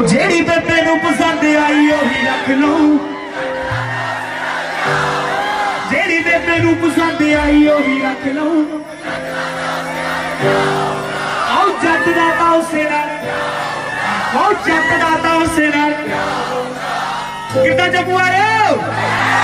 जेड़ी बेबे नू पसंद आई ओही रख लो, जेड़ी बेबे नू पसंद आई ओही रख लो। आओ जट दा तां उसे नाल, आओ जट दा तां उसे नाल। कितना जम्मू आए हो?